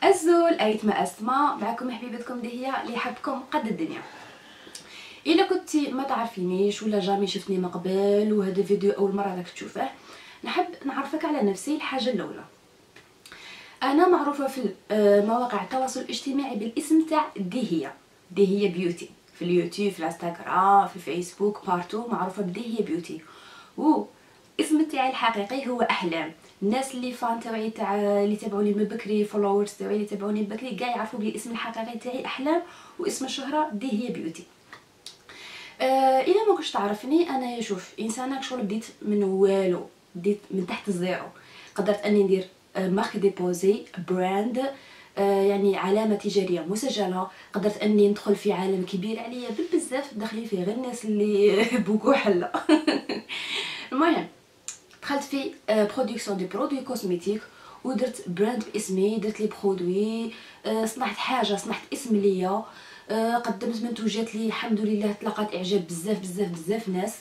الزول ايتما اسماء معكم حبيبتكم دهيا اللي يحبكم قد الدنيا. الا كنتي ما تعرفينيش ولا جامي شفتني من قبل وهذا الفيديو اول مره راك تشوفه، نحب نعرفك على نفسي. الحاجه الاولى، انا معروفه في مواقع التواصل الاجتماعي بالاسم تاع دهيا بيوتي، في اليوتيوب، في الانستغرام، في الفيسبوك، بارتو معروفه بدهيا بيوتي. اسم تاعي الحقيقي هو احلام. الناس اللي فان تاعي اللي تابعوني من بكري، فولورز تاعي اللي تابعوني من بكري كاع يعرفوا بلي الاسم الحقيقي تاعي احلام، واسم الشهره دهيا بيوتي. الا ما كنتش تعرفني، انا شوف انسانه شغل بديت من والو، بديت من تحت الزيرو. قدرت اني ندير مارك ديبوزي براند، يعني علامه تجاريه مسجله. قدرت اني ندخل في عالم كبير عليا بزاف، داخلين فيه غير الناس اللي بوكو حله. المهم دخلت في برودكسيون دي برودوي كوزميتيك، ودرت براند باسمي، درت لي برودوي، صنعت حاجه، صنعت اسم ليا، قدمت منتوجات لي الحمد لله تلقات اعجاب بزاف بزاف بزاف ناس.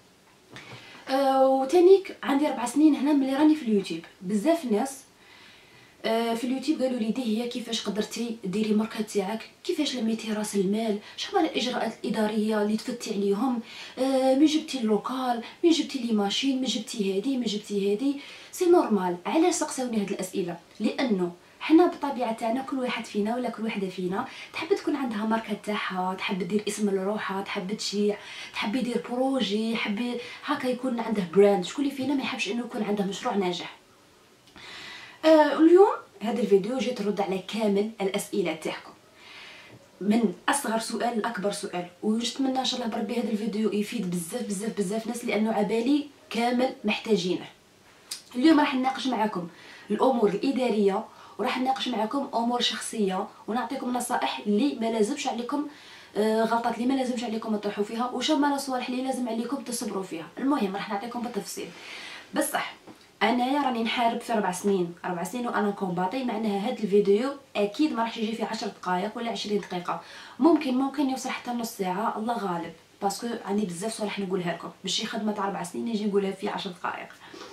وتانيك عندي 4 سنين هنا ملي راني في اليوتيوب. بزاف ناس في اليوتيوب قالوا لي دهيا كيفاش قدرتي ديري ماركه تاعك، كيفاش لميتي راس المال، شحال الاجراءات الاداريه اللي تفتي عليهم، من جبتي اللوكال، من جبتي لي ماشين، من جبتي هذه، من جبتي هذه. سي نورمال. علاش سقساوني هاد الاسئله؟ لانه حنا بالطبيعه تاعنا كل واحد فينا ولا كل وحده فينا تحب تكون عندها ماركه تاعها، تحب دير اسم لروحها، تحب تشيع، تحب يدير بروجي، حب هكا يكون عنده براند. شكون اللي فينا ما يحبش انه يكون عنده مشروع ناجح؟ اليوم هذا الفيديو جيت نرد على كامل الاسئله تاعكم، من اصغر سؤال لاكبر سؤال، ونتمنى ان شاء الله بربي هذا الفيديو يفيد بزاف بزاف بزاف ناس، لانه عبالي كامل محتاجينه. اليوم راح نناقش معكم الامور الاداريه، وراح نناقش معكم امور شخصيه، ونعطيكم نصائح اللي ما لازمش عليكم، غلطات اللي ما لازمش عليكم تطيحوا فيها، وشمال صوالح اللي لازم عليكم تصبروا فيها. المهم راح نعطيكم بالتفصيل. بصح انايا راني نحارب في 4 سنين وانا كومباطي، معناها هذا الفيديو اكيد ما راحش يجي فيه 10 دقائق ولا 20 دقيقه، ممكن يوصل حتى نص ساعه، الله غالب، باسكو عندي بزاف صوالح نقولها لكم، ماشي خدمه تاع 4 سنين نجي نقولها في 10 دقائق.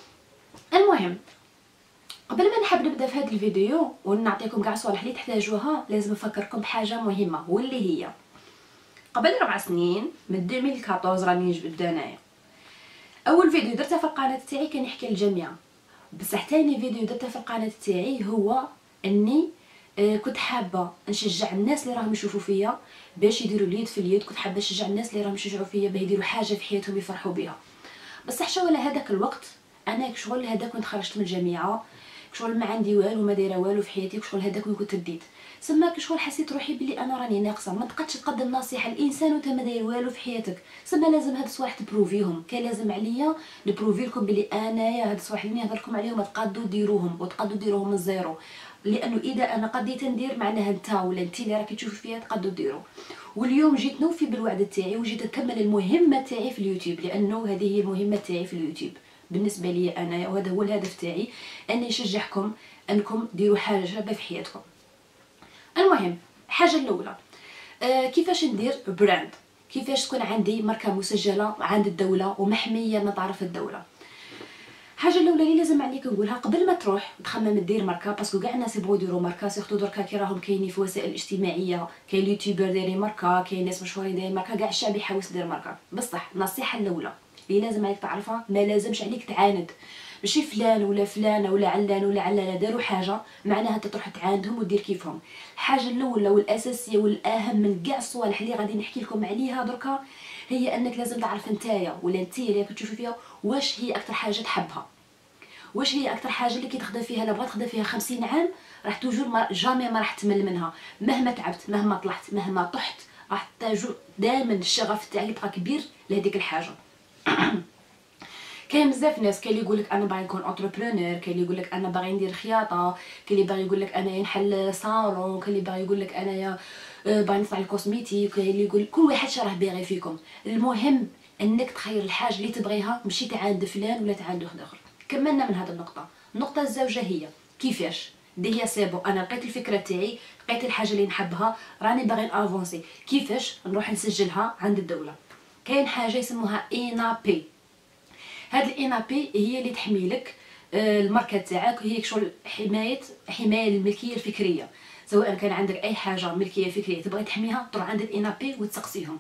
المهم قبل ما نحب نبدا في هذا الفيديو ونعطيكم كاع صوالح اللي تحتاجوها، لازم نفكركم بحاجه مهمه، واللي هي قبل 4 سنين من 2014 راني نجبد انايا. اول فيديو درته في القناه تاعي كان يحكي للجميع، بصح ثاني فيديو درته في القناه تاعي هو اني كنت حابه نشجع الناس اللي راهم يشوفوا فيا باش يديروا اليد في اليد. كنت حابه نشجع الناس اللي راهم يشجعوا فيا باش يديروا حاجه في حياتهم يفرحوا بها. بصح شغل هذاك الوقت انا شغل هذاك كنت خرجت من الجامعه، شغل ما عندي والو، ما دايره والو في حياتي، شغل هذاك وين كنت بديت سما شغل حسيت روحي بلي انا راني ناقصه، ما تقدش تقدم نصيحه للانسان وانت ما داير والو في حياتك. سما لازم هاد الصوالح تبروفيهم، كان لازم عليا نبروفي لكم بلي انايا هاد الصوالح اللي نهضر لكم عليهم تقادوا ديروهم، وتقادوا ديروهم من الزيرو، لانه اذا انا قديت ندير معناها نتا ولا انت اللي راكي تشوفي فيها تقادوا ديروا. واليوم جيت نوفي بالوعد تاعي، وجيت نكمل المهمه تاعي في اليوتيوب، لانه هذه هي المهمه تاعي في اليوتيوب بالنسبه لي انا، وهذا هو الهدف تاعي، اني نشجعكم انكم ديروا حاجه شابه في حياتكم. المهم الحاجه الاولى، كيفاش ندير براند، كيفاش تكون عندي ماركه مسجله عند الدوله ومحميه من طرف الدوله. الحاجه الاولى اللي لازم عليك نقولها قبل ما تروح تخمم دير ماركه، باسكو كاع الناس يبغوا يديروا ماركه، سيرتو دركا كي راهم كاينين في الوسائل الاجتماعيه، كاين اليوتيوبر دايرين ماركه، كاين ناس مشهورين دايرين ماركه، كاع الشعب يحوس يدير ماركه. بصح النصيحه الاولى اللي لازم عليك تعرفها، ما لازمش عليك تعاند، ماشي فلان ولا فلانه ولا علان ولا علانه داروا حاجه معناها انت تروح تعاندهم ودير كيفهم. الحاجه الاولى والاساسيه والاهم من كاع الصوالح اللي غادي نحكي لكم عليها دركا، هي انك لازم تعرف نتايا ولا انتي اللي كتشوفي فيها واش هي اكثر حاجه تحبها، واش هي اكثر حاجه اللي كي تخدم فيها، لا بغات تخدم فيها 50 عام راح توجور جامي ما راح تمل منها، مهما تعبت، مهما طلعت، مهما طحت، راح دائما الشغف تاعك يبقى كبير لهذيك الحاجه. كاين بزاف ناس، كاين اللي يقولك انا باغي نكون انتربرونور، كاين اللي يقولك انا باغي ندير خياطه، كاين اللي باغي يقولك انا نحل صالون، كاين اللي باغي يقولك انايا باغي نصنع الكوزميتيك، كاين اللي يقول كل واحد شراه باغي فيكم. المهم انك تخير الحاجه اللي تبغيها، ماشي تعاند فلان ولا تعاند واحد اخر. كملنا من هذه النقطه. النقطه الزوجه هي كيفاش دي هي سيبو، انا لقيت الفكره تاعي، لقيت الحاجه اللي نحبها، راني باغي نافونسي، كيفاش نروح نسجلها عند الدوله. كاين حاجه يسموها اينا بي. هاد الاينا بي هي اللي تحميلك الماركه تاعك هي شغل حمايه الملكيه الفكريه. سواء كان عندك اي حاجه ملكيه فكريه تبغي تحميها، تروح عند الانابي وتسقسيهم.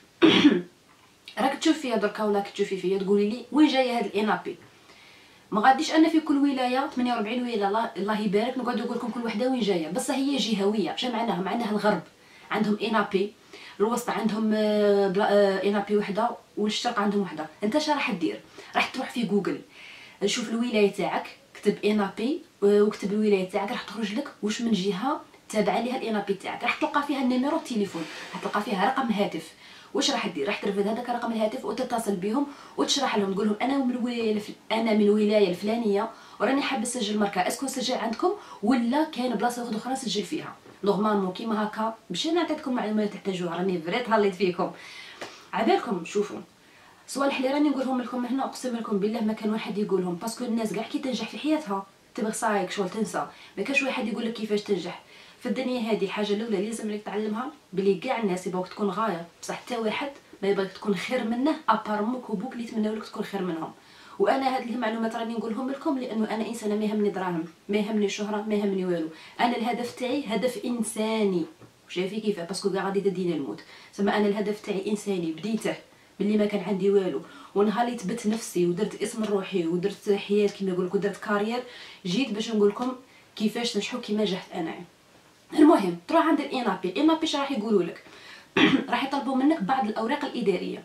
راك تشوف فيا دركا ولا تشوفي فيا تقولي لي وين جايه هاد الانابي. ما غاديش انا في كل ولايه 48 ولايه الله يبارك نقعد نقول لكم كل وحده وين جايه، بصح هي جهويه. اش معناها؟ معناها الغرب عندهم انابي، الوسط عندهم انابي وحده، والشرق عندهم وحده. انت اش راح دير؟ راح تروح في جوجل شوف الولايه تاعك، كتب انابي وكتب الولايه تاعك، راح تخرج لك واش من جهه تابعه ليها الانابي تاعك. راح تلقى فيها النيميرو التليفون، راح تلقى فيها رقم هاتف. واش راح دير؟ راح ترفد هذاك رقم الهاتف وتتصل بهم وتشرح لهم، تقول لهم انا من الولايه الفلانيه وراني حاب نسجل ماركه، اسكو نسجل عندكم ولا كاين بلاصه اخرى نسجل فيها؟ نورمالمون كيما هكا باش انا نعطيكم معلومات تحتاجوها، راني فريت هليت فيكم. عبالكم شوفوا صوالح اللي راني نقولهم لكم هنا اقسم لكم بالله ما كان واحد يقولهم، باسكو الناس كاع كي تنجح في حياتها تبغي صايك شغل تنسى. ما كاش واحد يقول لك كيفاش تنجح في الدنيا هذه. الحاجه الاولى اللي لازم لك تعلمها بلي كاع الناس يبغوك تكون غايه، بصح حتى واحد ما يبغيك تكون خير منه ابار موك وبوك اللي يتمناو لك تكون خير منهم. وانا هذه المعلومات راني نقولهم لكم لانه انا انسانه ما يهمني دراهم، ما يهمني شهره، ما يهمني والو. انا الهدف تاعي هدف انساني. شايفي كيفاه؟ باسكو كاع غادي تدينا الموت. سما انا الهدف تاعي انساني، بديته باللي ما كان عندي والو، ونهار اللي تبت نفسي ودرت اسم روحي ودرت حياه كيما يقول لك ودرت كارير، جيت باش نقول لكم كيفاش نجحوا كيما نجحت انا. المهم تروح عند الانابي اش راح يقولوا لك؟ راح يطلبوا منك بعض الاوراق الاداريه.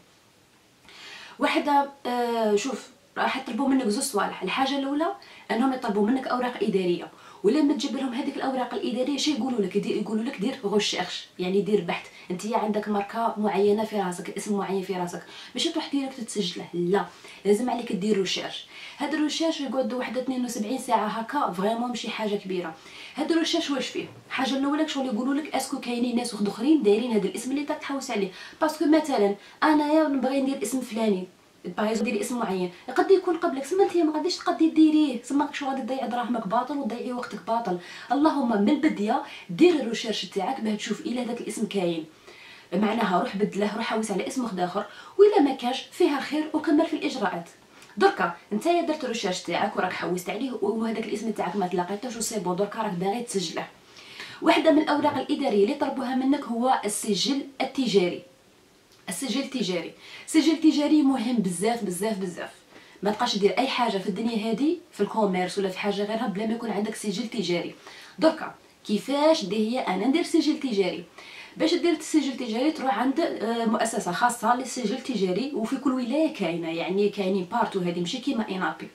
وحده شوف راح يطلبوا منك زوج صوالح. الحاجه الاولى انهم يطلبوا منك اوراق اداريه، ولما تجيب لهم هذيك الاوراق الاداريه شي يقولوا لك؟ يقولوا لك دير غوشيرش، يعني دير بحث. انت عندك ماركه معينه في راسك، اسم معين في راسك، ماشي تروح ديريكت تسجله، لا لازم عليك دير ريشيرش. هاد الريشيرش يقعد وحده 72 ساعه هكا، فريمون ماشي حاجه كبيره. هاد الريشيرش واش فيه؟ الحاجه الاولى شغل يقولوا لك اسكو كاينين ناس اخرين دايرين هذا الاسم اللي تحوس عليه. باسكو مثلا انايا نبغي ندير اسم فلاني، باغي ديري اسم معين، قد يكون قبلك، سما انت ما غاديش تقدي ديريه، سما شو غادي تضيع دراهمك باطل وتضيعي وقتك باطل. اللهم من البدايه دير الريشيرش تاعك باش تشوف الا هذاك الاسم كاين، معناها روح بدله، روح حوس على اسم اخر، والا ما كاش فيها خير وكمل في الاجراءات. دركا نتايا درت الريشيرش تاعك وراك حوست عليه وهذاك الاسم تاعك ما تلاقيتوش وسي بون، دركا راك باغي تسجله. واحده من الاوراق الاداريه اللي طلبوها منك هو السجل التجاري. السجل التجاري، السجل التجاري مهم بزاف بزاف بزاف. ما تبقاش دير اي حاجه في الدنيا هذه في الكوميرس ولا في حاجه غيرها بلا ما يكون عندك سجل تجاري. دركا كيفاش هي انا ندير سجل تجاري؟ باش دير السجل التجاري تروح عند مؤسسه خاصه للسجل التجاري، وفي كل ولايه كاينه، يعني كاينين بارتو، هذه ماشي كيما انابي.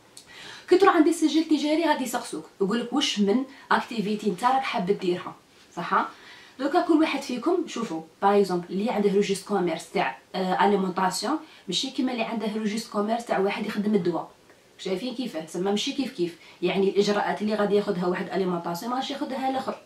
كي تروح عند السجل التجاري غادي يسقسوك يقولك واش من اكتيفيتي نتا راك حاب ديرها، صح؟ دوكا كل واحد فيكم شوفوا باغ اكزومبل اللي عنده روجيست كوميرس تاع اليمونطاسيون ماشي كيما اللي عنده روجيست كوميرس تاع واحد يخدم الدواء. شايفين كيفاه؟ تسمى ماشي كيف يعني الاجراءات اللي غادي ياخذها واحد اليمونطاسيون ماشي ياخذها الاخر.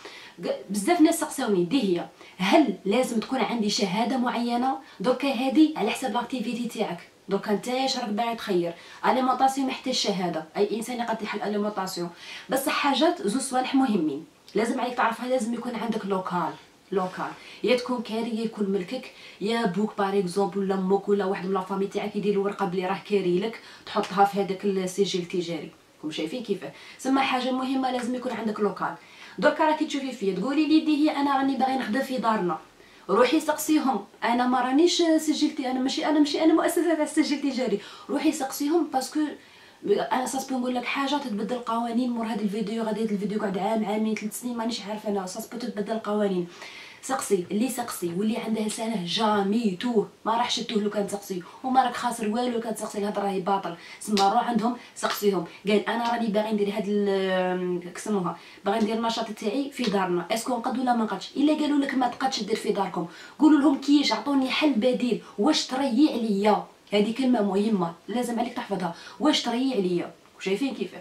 بزاف ناس سقساوني دي هي هل لازم تكون عندي شهاده معينه؟ دوكا هذه على حسب لاكتيفيتي تاعك. دوكا نتايا اش راك باغي تخير؟ اليمونطاسيون محتاج شهاده، اي انسان يقد يحل اليمونطاسيون، بس حاجات زوج صوالح مهمين لازم عليك تعرفها. لازم يكون عندك لوكال، يا تكون كاري يا يكون ملكك، يا بوك باغ اكزومبل ولا امك ولا واحد من لافامي تاعك يدير ورقه بلي راه كاري لك تحطها في هذاك السجل التجاري. راكم شايفين كيفاه؟ سما حاجه مهمه لازم يكون عندك لوكال. دركا راكي تشوفي فيا تقولي لي دي هي انا راني باغي نخدم في دارنا، روحي سقسيهم. انا ما رانيش سجلتي، انا ماشي انا مؤسسه تاع السجل التجاري. روحي سقسيهم باسكو انا صاص نقول لك حاجه تتبدل قوانين مور هذا الفيديو، غادي هذا الفيديو قعد عام عامين 3 سنين مانيش عارفه انا، صاص تتبدل القوانين. سقسي اللي سقسي واللي عنده سنه جامي توه ما راحش توه لو كان تسقسي، وما راك خاسر والو لو كان تسقسي. الهضره راهي باطل. سما روح عندهم سقسيهم، قال انا راني باغي ندير هاد كسموها باغي ندير النشاط تاعي في دارنا، اسكو نقد ولا ما نقدش؟ الا قالوا لك ما تقدش دير في داركم قولوا لهم كيش، عطوني حل بديل. واش تريي عليا؟ هذه كلمه مهمه لازم عليك تحفظها. واش تريي عليا؟ شايفين كيفاه؟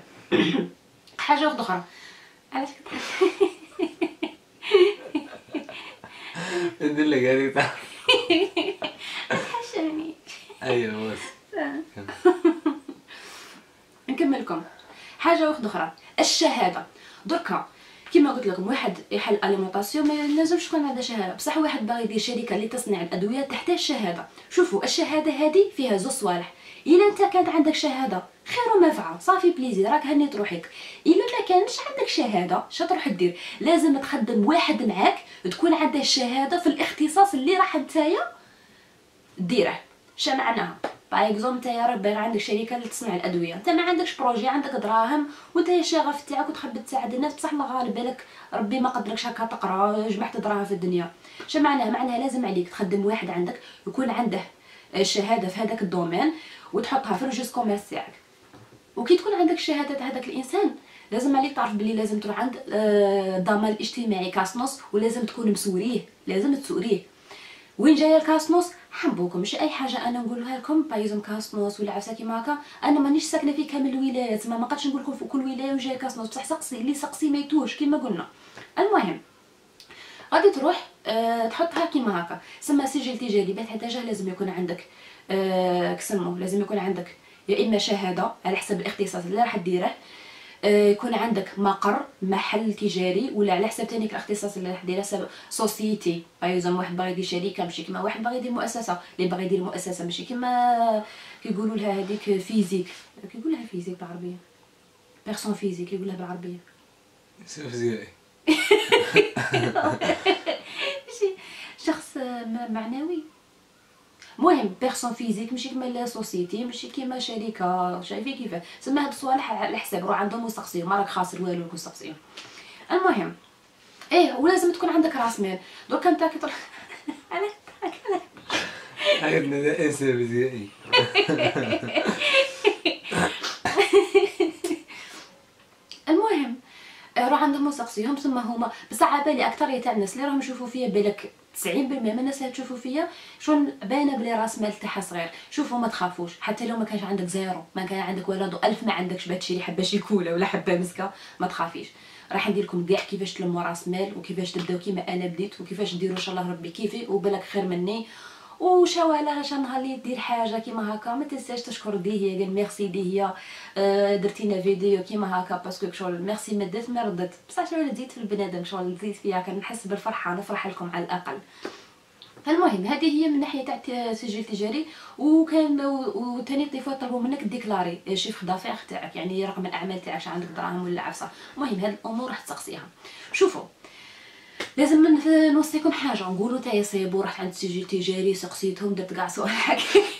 حاجه واحده اخرى. علاش ندير لك هذه حشاني. ايوه بس نكمل لكم حاجه واحده اخرى. الشهاده. دركا كما قلت لكم واحد يحل اليمونطاسيون ما لازمش تكون عنده شهاده، بصح واحد باغي يدير شركه لتصنيع الادويه تحتاج شهاده. شوفوا الشهاده هذه فيها زوج صوالح، الا انت كانت عندك شهاده خير وما فعل، صافي بليزير راك هنيت روحك. الا ما كانش عندك شهاده اش تروح دير؟ لازم تخدم واحد معاك تكون عنده الشهاده في الاختصاص اللي راح نتايا ديره. اش معناها؟ باغ اكزومبل انت يا ربي عندك شركه اللي تصنع الادويه، انت ما عندكش بروجي، عندك دراهم وانت الشغف تاعك وتحب تساعد الناس، بصح الله غالب بالك ربي ما قدركش هكا تقرا جمعت دراهم في الدنيا. اش معناها؟ معناها لازم عليك تخدم واحد عندك يكون عنده الشهاده في هذاك الدومين وتحطها في الريجيست كوميرس تاعك. وكي تكون عندك الشهاده تاع هذاك الانسان لازم عليك تعرف بلي لازم تروح عند الضمان الاجتماعي كاسنوس ولازم تكون مسوريه، لازم تسوريه. وين جايه الكاسنوس؟ حنبوكم ماشي اي حاجه انا نقولها لكم بايزوم كاسنوس ولا عفسه كيما هكا، انا مانيش ساكنه في كامل الولايات، ما قدش نقول لكم في كل ولايه وجايه كاسنوس، بصح سقسي اللي سقسي ما يتوش كيما قلنا. المهم غادي تروح تحطها كيما هكا، سما سجل تجاري باه تحتاجه لازم يكون عندك كسمو، لازم يكون عندك يا اما شهاده على حسب الاختصاص اللي راح ديره، يكون عندك مقر محل تجاري، ولا على حسب ثاني الاختصاص اللي راح ديره سوسيتي. بايزوم واحد باغي يدير شركه ماشي كيما واحد باغي يدير مؤسسه، اللي باغي يدير مؤسسه ماشي كيما كيقولوا لها هذيك فيزيك، كيقولها فيزيك بالعربيه بيرسون فيزيك يقولها بالعربيه فيزيائي. ماشي شخص معنوي. مهم بيرسون فيزيك ماشي كيما لا سوسيتي ماشي كيما شركه، شايفين كيفاه سما هاد الصوالح على حساب روح عندهم وسقسيهم، ما راك خاسر والو وسقسيهم. المهم ولازم تكون عندك راس مال. درك انت كي تروح على عندنا ده انسان فيزيائي. المهم روح عندهم وسقسيهم، ثم هما بصح عبالي اكثريه تاع الناس اللي راهم يشوفوا فيا بالك 90% من الناس اللي تشوفوا فيا شلون باينه بلي راس مال تاعها صغير. شوفوا ما تخافوش، حتى لو ما كانش عندك زيرو، ما كان عندك ولادو 1000 ما عندكش باش تشري حبه شيكولا ولا حبه مسكه، ما تخافيش. راح ندير لكم كاع كيفاش تلموا راس مال وكيفاش تبداو كيما انا بديت وكيفاش ديروا ان شاء الله ربي كيفي وبالك خير مني. وشوالا شا نهار اللي دير حاجه كيما هكا ما تنساش تشكر دي هي قال ميرسي دي هي درتينا فيديو كيما هكا باسكو شغل ميرسي ما درت ما ردت، بصح شغل تزيد في البنادم شغل تزيد فيها كنحس بالفرحه نفرح لكم على الاقل. المهم هذه هي من ناحيه تاع سجل تجاري. وكان وثاني طيفه طلبوا منك ديكلاري شيف دافير تاعك، يعني رقم الاعمال تاعك عندك دراهم ولا عفسه. المهم هاد الامور راح تسقسيها. شوفوا لازم نوصيكم حاجه، نقولوا تايا صيبو رحت عند سجل تجاري سقسيتهم درت كاع صوالح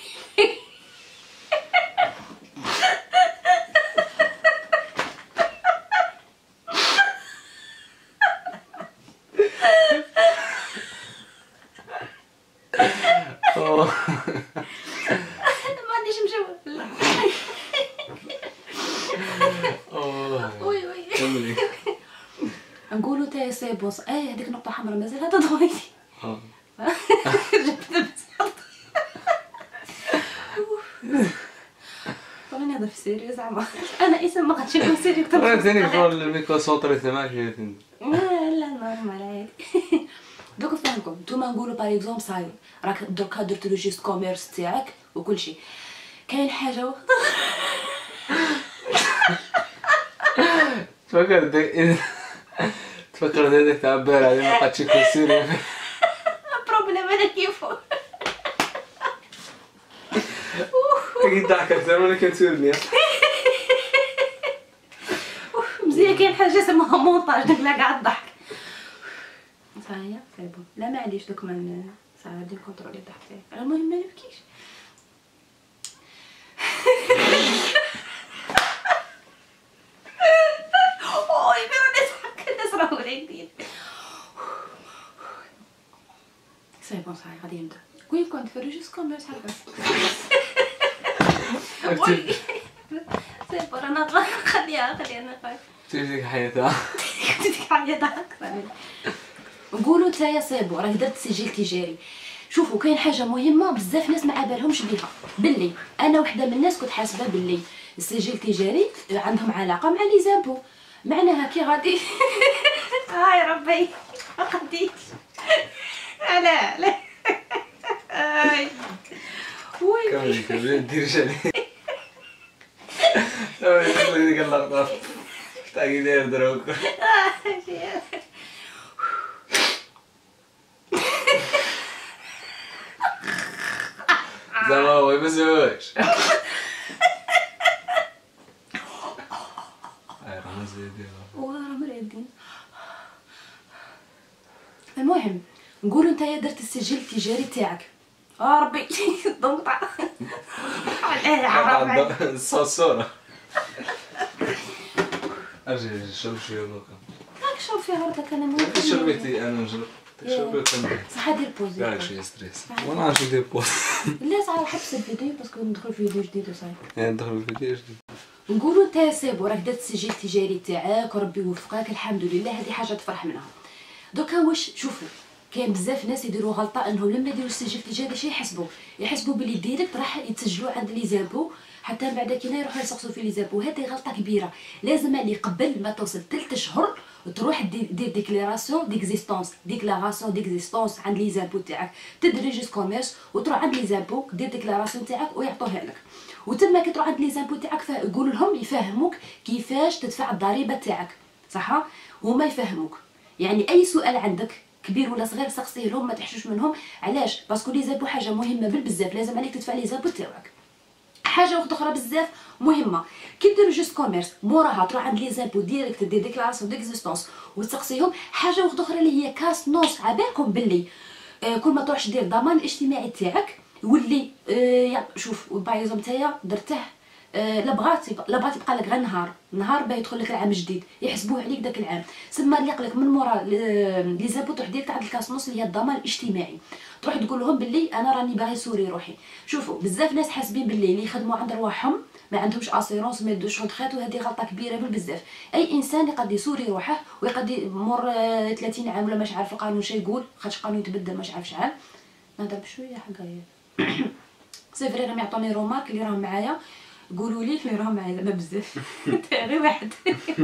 ما عنديش مجاوب. وي وي كملي. نقولوا تايا صيبو هذيك نقطه حمراء مازال هذا ضويتي جبت طبعا نهضر في سيريو زعما انا اسم ما قدش نكون سيريو اكثر. انا ثاني شغل الميكرو سونطري تماك هي لا نورمال عادي. دوك فهمكم نتوما نقولوا باغ اكزومبل صاي راك دركا درت ريجيست كوميرس تاعك وكل شيء، كاين حاجه تفكر هذاك تعبر عليه ما قدش يكون سيريو. بروبليم انا كيفو اكيد ضحك اكثر ولا كان سيرني مزيان. كاين حاجه اسمها مونتاج داك لا قاعد الضحك صايا صايبون. لا معليش دوك من صايا غادي نكونطرولي الضحك تاعي. المهم ما نبكيش. اوي ميرا نضحك الناس راهو رايدين. صايبون صايا غادي نبدا. وين كنت في الريجيست كوميرس هكا صايبون انا خليها انا خايف تجيك حياتها ديك حاجه اكثر. نقولوا نتايا صيبو راك درت سجل تجاري. شوفوا كاين حاجه مهمه بزاف ناس ما عابالهمش بها، باللي انا وحده من الناس كنت حاسبه باللي السجل التجاري عندهم علاقه مع لي زامبو. معناها كي غادي هاي ربي ما قديتش لا هاي وي كملي دير جالي سوي ديك اللقطه تاع كي داير دروك زعما هو ما سواش المهم نقولوا نتايا درت السجل التجاري تاعك ربي ضمطه الصوصوره اجي شرب شويه دوكا راك شرب فيها هردك انا مو شربتي انا نجرب تشربي كنت صح دير بوز كاع شويه ستريس وانا عارف ندير بوز لا صح حبس الفيديو باسكو ندخل في فيديو جديد وصايب ندخل في فيديو جديد نقولوا نتا سيبو راك درت السجل التجاري تاعك وربي يوفقك الحمد لله هذه حاجه تفرح منها دوكا واش شوفوا كاين بزاف ناس يديروا غلطه انهم لما يديروا السجل التجاري شي يحسبوا بلي ديريكت راح يتسجلوا عند لي زامبو حتى من بعد كي يروحوا يسقسوا في لي زامبو هذه غلطه كبيره لازم اللي قبل ما توصل 3 شهور تروح دير ديكلاراسيون ديكزيستونس عند لي زامبو تاعك تدري جوست كوميرس وتروح عند لي زامبو دير ديكلاراسيون تاعك ويعطوها لك وتما كي تروح عند لي زامبو تاعك قول لهم يفهموك كيفاش تدفع الضريبه تاعك صح هما يفهموك يعني اي سؤال عندك كبير ولا صغير سقسيه لهم ما تحشوش منهم علاش باسكو لي زامبو حاجه مهمه بالبزاف لازم عليك تدفع لي زامبو تاعك حاجه واحده اخرى بزاف مهمه كي دير جوست كوميرس موراها تروح عند لي زامبو ديريكت دير ديكلاراسيون ديكزيستونس وتسقسيهم حاجه واحده اخرى اللي هي كاس نص عبالكم باللي كل ما تروحش دير الضمان الاجتماعي تاعك يولي شوف بايزوم نتايا درته لا بغاتي يبقى لك غير نهار باه يدخل لك العام الجديد يحسبوه عليك داك العام سما اللي يقلك من مورا لي زابو تروح ديريكت عند الكاس نص اللي هي الضمان الاجتماعي تروح تقول لهم باللي انا راني باغي سوري روحي شوفوا بزاف ناس حاسبين باللي اللي يخدموا عند رواحهم ما عندهمش اسيرونس ما يدوش رونتريت وهذه غلطه كبيره بالبزاف اي انسان يقد يسوري روحه ويقد يمر 30 عام ولا مش عارف القانون شي يقول خاطش القانون يتبدل مش عارف شحال نهضر بشويه حقايا سي فري راهم يعطوني رومارك اللي راهم معايا قولوا لي اللي راهم معايا زعما بزاف غير واحد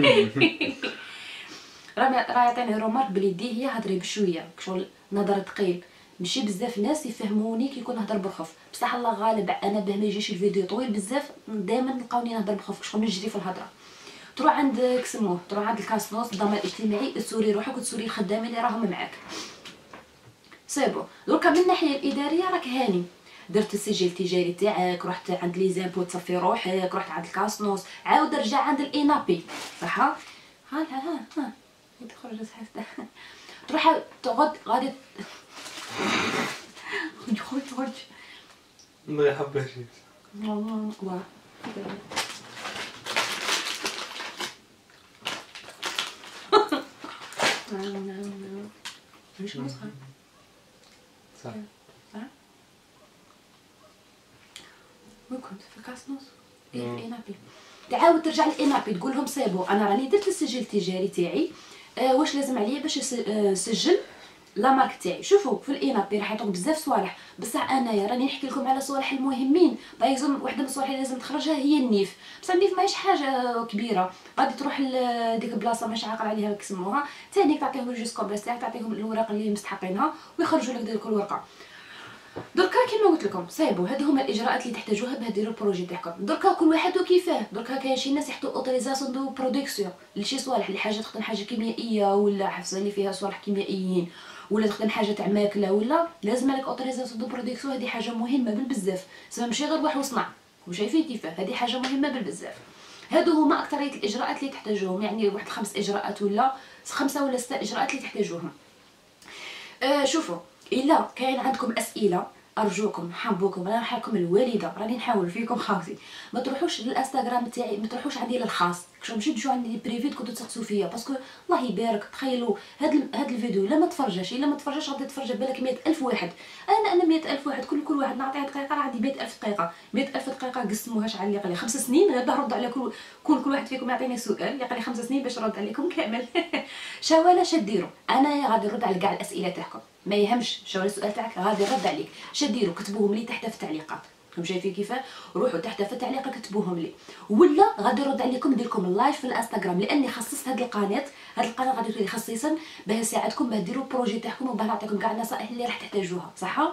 راه يعطيني رومارك بلي دي هي هضري بشويه شغل نهضر ثقيل ماشي بزاف ناس يفهموني كي يكون نهضر بالخف بصح الله غالب انا باه ما يجيش الفيديو طويل بزاف دائما نلقاوني نهضر بالخف شغل نجري في الهضره تروح عند كسموه تروح عند الكاسنوس الضمان الاجتماعي تسوري روحك وتسوري الخدامين اللي راهم معاك صيبو دركا من الناحيه الاداريه راك هاني درت السجل التجاري تاعك رحت عند لي زامبو تصفي روحك رحت عند الكاسنوس عاود رجع عند الانابي صح ها يدخل حتى تروح تقعد غادي خرج ما يحبش والله واه مش مسخر صح وكنت في كاسنوس في انابي تعاود ترجع للانابي تقول لهم صيبو انا راني درت السجل التجاري تاعي واش لازم عليا باش نسجل لا مارك تاعي شوفوا في الانابي راح يعطوك بزاف صوالح بصح انايا راني نحكي لكم على صوالح المهمين بايزوم وحده من الصوالح اللي لازم تخرجها هي النيف بصح النيف ماهيش حاجه كبيره غادي تروح لديك البلاصه مش عاقل عليها كسموها ثاني تعطيهم الجوست كومبليس تاعك تعطيهم الاوراق اللي مستحقينها ويخرجوا لك ديك الورقه دركا كيما قلت لكم صايبوا هادو هما الاجراءات اللي تحتاجوها باه ديروا البروجي تاعكم دركا كل واحد وكيفاه دركا كاين شي ناس يحطوا اوتوريزاسيون دو برودكسيون لشي صوالح لحاجه تخدم حاجه كيميائيه ولا حفصه اللي فيها صوالح كيميائيين ولا تخدم حاجه تاع ماكله ولا لازم لك اوتوريزاسيون دو برودكسيون هذه حاجه مهمه بالبزاف سما ماشي غير واحد وصنع وشايفين كيفاه هذه حاجه مهمه بالبزاف هادو هما اكثريه الاجراءات اللي تحتاجوهم يعني واحد 5 اجراءات ولا 5 ولا 6 اجراءات اللي تحتاجوهم شوفوا الا كاين عندكم اسئله ارجوكم حبوكم انا نحاكم الوالده راني نحاول فيكم خاصي ما تروحوش للانستغرام تاعي ما تروحوش عندي للخاص ماشي تمشيو عندي بريفيت كنتو تسقسوا فيا باسكو الله يبارك تخيلوا هاد الفيديو الا ما تفرجش غادي يتفرج بالك 100,000 واحد انا 100,000 واحد كل واحد نعطيه دقيقه راه عندي 100,000 دقيقه 100,000 دقيقه قسموها شحال يقلي 5 سنين غير نرد على كل واحد فيكم يعطيني سؤال يقلي 5 سنين باش نرد عليكم كامل شوالا شديروا انا غادي نرد على كاع الاسئله تاعكم ما يهمش شو السؤال تاعك غادي نرد عليك شديروا كتبوهم لي تحت في التعليقات راكم شايفين كيفاه روحوا تحت في التعليقات كتبوهم لي ولا غادي نرد عليكم ندير لكم اللايف في الانستغرام لاني خصصت هذه القناه غادي تولي خصيصا باه يساعدكم باه ديروا البروجي تاعكم وباه نعطيكم كاع النصائح اللي راح تحتاجوها صح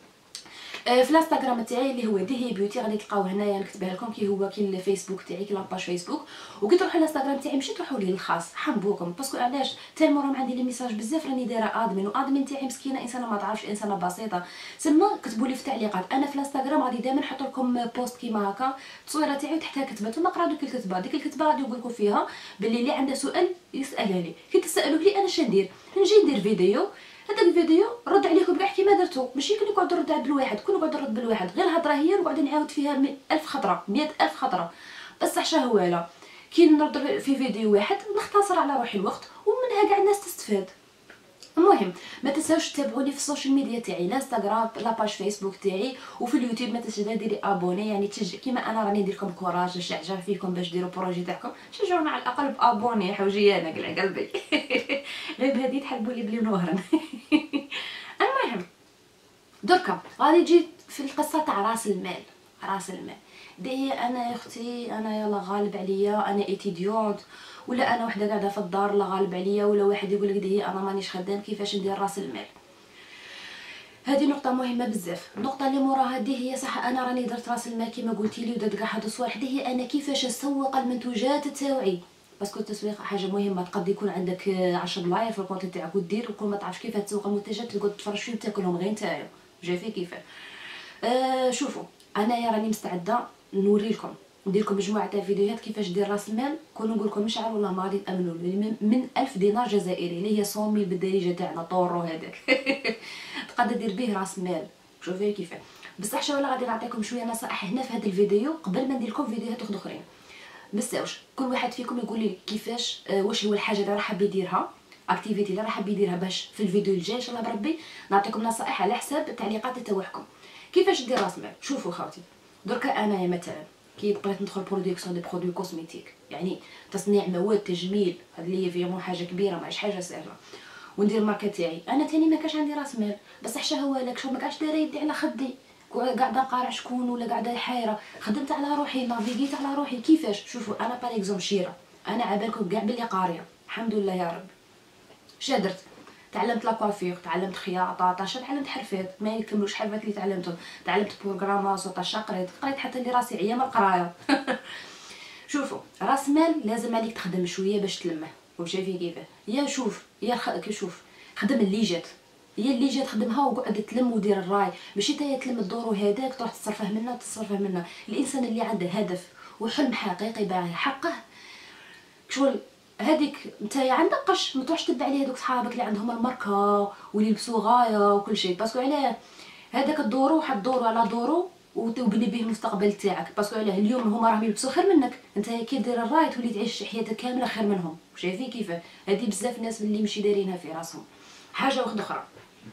في الانستغرام تاعي اللي هو دي بيوتي غادي تلقاوه هنايا نكتبها لكم كي هو كاين الفيسبوك تاعي كاين لاباج فيسبوك وكي تروحوا الانستغرام تاعي ماشي تروحوا لي الخاص حنبوكم باسكو علاش تالمو راهم عندي لي ميساج بزاف راني دايره ادمين تاعي مسكينه انسانه ما تعرفش انسانه بسيطه تما كتبوا لي في التعليقات انا في الانستغرام غادي دائما نحط لكم بوست كيما هكا التصويره تاعي وتحتها كتبه ثم قراو ديك الكتبه غادي نقول لكم فيها باللي اللي عنده سؤال يسالها لي كي تسالوا لي انا شندير نجي ندير فيديو هذاك الفيديو رد عليكم كاع كيما درتو، ماشي كون نقعد نرد بالواحد، كون نقعد نرد بالواحد غير الهضره هي نقعد نعاود فيها 1000 خطره 100000 خطره. بصح شهواله كي نرد في فيديو واحد نختصر على روحي الوقت ومنها كاع الناس تستفاد. المهم ما تنساوش تتابعوني في السوشيال ميديا تاعي، الانستغرام، لاباج فيسبوك تاعي، وفي اليوتيوب ما تنساوش ديري ابوني، يعني تشجع كيما انا راني ندير لكم كوراج نشجع فيكم باش ديروا بروجي تاعكم، شجعونا على الاقل بابوني حوجي انا كاع قلبي غير بهذه تحلبوا لي بلي منوهرا المهم دركا غادي نجي في القصه تاع راس المال. راس المال دي انا يا اختي، انا يلا غالب عليا، انا ايتيديونت، ولا انا وحده قاعده في الدار لا غالب عليا، ولا واحد يقول لك دي انا مانيش خدام، كيفاش ندير راس المال؟ هذه نقطه مهمه بزاف. النقطه اللي موراها دي هي صح انا راني درت راس المال كيما قلتي لي ودرت كاع هاد الصوالح دي، هي انا كيفاش نسوق المنتوجات تاوعي، باسكو التسويق حاجه مهمه. تقد يكون عندك 10 لايف في الكونت تاعك ودير وكل ما تعرفش كيف تسوق المنتجات تقعد تفرج فيهم تاكلهم غير نتايا جاي في كيفاه. شوفوا انايا راني مستعده نوريلكم ندير لكم مجموعه تاع فيديوهات كيفاش دير راس المال، كون نقول لكم مشعل والله ما غادي تامنوا من 1000 دينار جزائري اللي هي 100 بالدارجه تاعنا طورو هذاك تقدر دير به راس مال. شوفي كيفاه. بصح شو غادي نعطيكم شويه نصائح هنا في هذا الفيديو قبل ما ندير لكم فيديوهات اخرين. مستاوش كل واحد فيكم يقول لي كيفاش واش هو الحاجه اللي راه حاب يديرها، اكتيفيتي اللي راه حاب يديرها، باش في الفيديو الجاي ان شاء الله بربي نعطيكم نصائح على حساب التعليقات تاعكم كيفاش دير راس مال. شوفوا خوتي دركا انايا مثلا كي بغيت ندخل برودكسيون دي برودوي كوزميتيك، يعني تصنيع مواد تجميل، هاد اللي هي فيهم حاجه كبيره ماهيش حاجه سهله، وندير الماركه تاعي، انا تاني ما كاش عندي راس مال. بصح شهوالك شو ما كاش دايره يدي على خدي، قاعده نقارع شكون ولا قاعده حايره، خدمت على روحي، نافيغيت على روحي. كيفاش؟ شوفوا انا باغ اكزومبل شيره، انا عبالكم كاع بلي قاريه الحمد لله يا رب. شادرت تعلمت لاكوافير، تعلمت خياطه، تعلمت حرفات ما يكملوش حرفات اللي تعلمتهم، تعلمت بروغراماسيون قريت حتى اللي راسي عيا من القرايه شوفوا راس مال لازم عليك تخدم شويه باش تلمه، وشايفين كيفاه. يا شوف شوف خدم اللي جات، هي اللي جات خدمها وقعد تلم ودير الراي، ماشي نتايا تلم الدور هذاك تروح تصرفه منا وتصرفه منا. الانسان اللي عنده هدف وحلم حقيقي باغي يحققه شغل هذيك نتايا عندك قش، ما تروحش تبع عليه هذوك صحابك اللي عندهم الماركه واللي يلبسوا غايه وكل شيء، باسكو علاه هذاك الدورو واحد دورو على دورو وتبني به المستقبل تاعك، باسكو علاه اليوم هما راهم يلبسوا خير منك، نتايا كي دير الراي تولي تعيش حياتك كامله خير منهم. شايفين كيفاه؟ هذه بزاف الناس اللي ماشي دايرينها في راسهم. حاجه واحده اخرى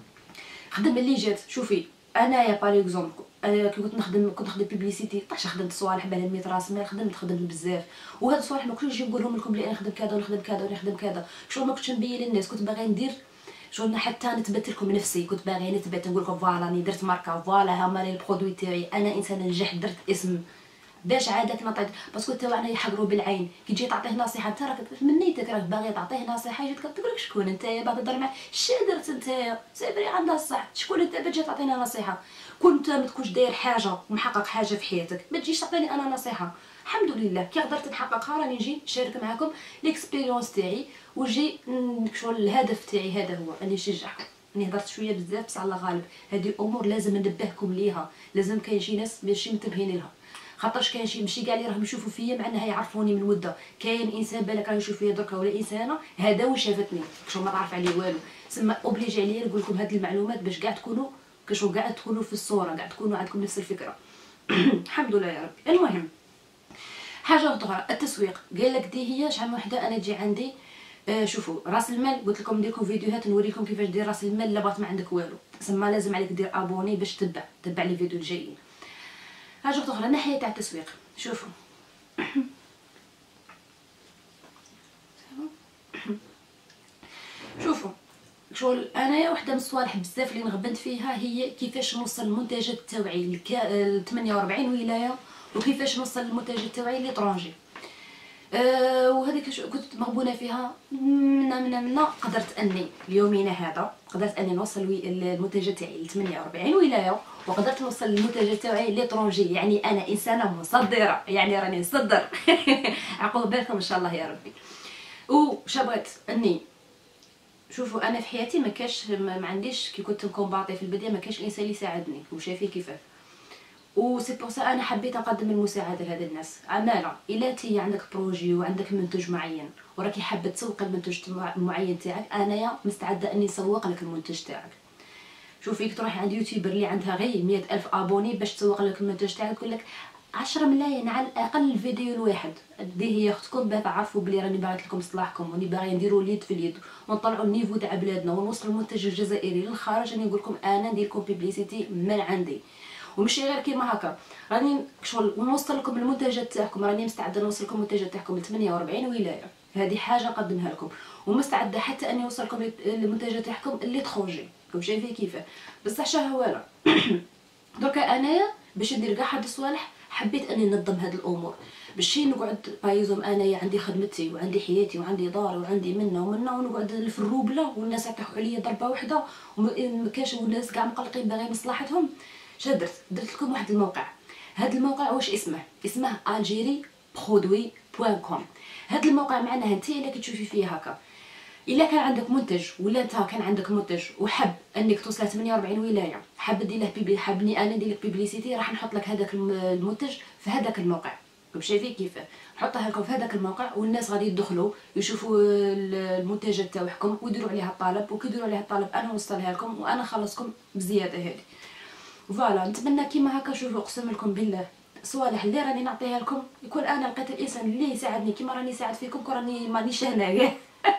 خدم اللي جات. شوفي انايا باغ اكزومبل كي كنت نخدم بيبليسيتي طاش خدمت صوالح بلا 100 راس مال، خدمت بزاف، وهاد الصوالح ما كنتش نجي نقولهم لكم بلي انا نخدم كذا ونخدم كذا ونخدم كذا، شغل ما كنتش نبين للناس، كنت باغي ندير شغل حتى نثبت لكم نفسي، كنت باغي نثبت نقول لكم فوالا راني درت ماركه، فوالا ها مالي البرودوي تاعي، انا انسانه نجحت درت اسم، باش عادك نعطيك باسكو تاعنا يحقروا بالعين. كي تجي تعطيه نصيحه انت راك من نيتك راك باغي تعطيه نصيحه، يجيك تقول لك شكون انت باغي تهضر معاه، اش درت انت سيبري عندها الصح، شكون انت باش تعطيني نصيحه؟ كنت ما تكونش داير حاجه ومحقق حاجه في حياتك ما تجيش تعطيني انا نصيحه. الحمد لله كي قدرت نحققها راني نجي نشارك معكم ليكسبيريونس تاعي وجي شغل الهدف تاعي هذا هو اني نشجعكم. اني هضرت شويه بزاف بصح الله غالب هذه امور لازم ننبهكم ليها، لازم كاين شي ناس ماشي منتبهين لها، خاطرش كاين شي ماشي كاع اللي راهم يشوفوا فيا مع انها يعرفوني من مده، كاين انسان بالك راه يشوف فيا دركا ولا انسانه هذا وين شافتني شغل ما تعرف عليه والو، سما اوبليجي عليا نقول لكم هذه المعلومات باش كاع تكونوا كشغل كاع تكونوا في الصوره، كاع تكونوا عندكم نفس الفكره الحمد لله يا ربي. المهم حاجه اخرى التسويق، قال لك دي هي شحال من وحده انا تجي عندي شوفوا راس المال، قلت لكم ندير لكم فيديوهات نوريكم كيفاش دير راس المال الا بغات ما عندك والو، سما لازم عليك دير ابوني باش تبع لي فيديو الجايين. حاجه اخرى الناحيه تاع التسويق، شوفوا شوفوا شغل انايا وحده من الصوالح بزاف اللي نغبنت فيها هي كيفاش نوصل المنتجات تاوعي ل 48 ولايه، وكيفاش نوصل المنتجات تاوعي لطرونجي. وهذيك كنت مغبونه فيها منا قدرت اني اليومين هذا قدرت اني نوصل المنتجات تاعي ل 48 ولايه، وقدرت نوصل المنتجات تاعي لطرونجي، يعني انا انسانه مصدره، يعني راني نصدر عقوب بالكم ان شاء الله يا ربي. وش بغيت اني شوفوا انا في حياتي ما كاش ما عنديش كي كنت نكومباطي في البدايه ما كاش انسان اللي يساعدني، وشايفين كيفاه وسي بور سا انا حبيت نقدم المساعده لهاد الناس. عماله الا تي عندك بروجي وعندك منتج معين وراكي حابه تسوق المنتج المعين تاعك، انايا مستعده اني نسوق لك المنتج تاعك. شوفي تروحي عند يوتيوبر اللي عندها غير 100,000 ابوني باش تسوق لك المنتج تاعك، تقول لك 10 ملايين على الاقل الفيديو الواحد. دي هي اختكم باش تعرفوا بلي راني باغيت لكم صلاحكم، وني باغي نديروا اليد في اليد ونطلعوا النيفو تاع بلادنا ونوصلوا المنتج الجزائري للخارج. راني نقول لكم انا ندير لكم بيبليسيتي من عندي، وماشي غير كيما هكا. راني شغل نوصل لكم المنتجات تاعكم، راني مستعده نوصل لكم المنتجات تاعكم ل 48 ولايه. هذه حاجه نقدمها لكم، ومستعده حتى اني نوصل لكم المنتجات تاعكم اللي تخرجي. راكم شايفين كيفاه. بصح شهواله دركا انايا باش ندير كاع هاد الصوالح حبيت اني ننظم هاد الامور، باش نقعد بايزوم انايا عندي خدمتي وعندي حياتي وعندي داري وعندي منا ومنا، ونقعد في الروبله والناس يطيحوا عليا ضربه واحده ومكاش، والناس كاع مقلقين باغيين مصلحتهم. درت لكم واحد الموقع. هذا الموقع واش اسمه algerieprodouit.com. هذا الموقع معناه انت الا كتشوفي فيه هكا، الا كان عندك منتج ولا انت كان عندك منتج وحب انك توصل 48 ولايه، حاب دير له حابني انا ندير لك بيبليسيتي، راح نحط لك هذاك المنتج في هذاك الموقع. راكم شايفين كيفاه. نحطها لكم في هذاك الموقع والناس غادي يدخلوا يشوفوا المنتجات تاعكم ويديروا عليها الطلب، وكيديروا عليها الطلب انا نوصلها لكم وانا خلصكم بزياده هذه. فوالا نتمنى كيما هكا. شوفوا اقسم لكم بالله صوالح اللي راني نعطيها لكم يكون انا لقيت الانسان اللي يساعدني كيما راني ساعد فيكم، كون راني مانيش هنا كاع